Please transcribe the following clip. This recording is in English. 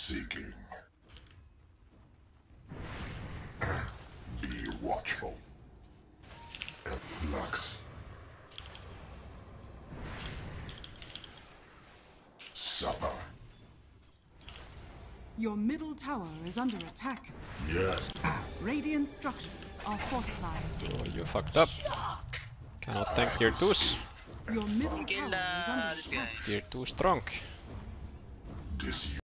seeking. Be watchful. At flux. Suffer. Your middle tower is under attack. Yes. Radiant structures are fortified. Oh, you fucked up. Cannot tank tier 2s. Your middle tower is under attack. Tier 2 strong.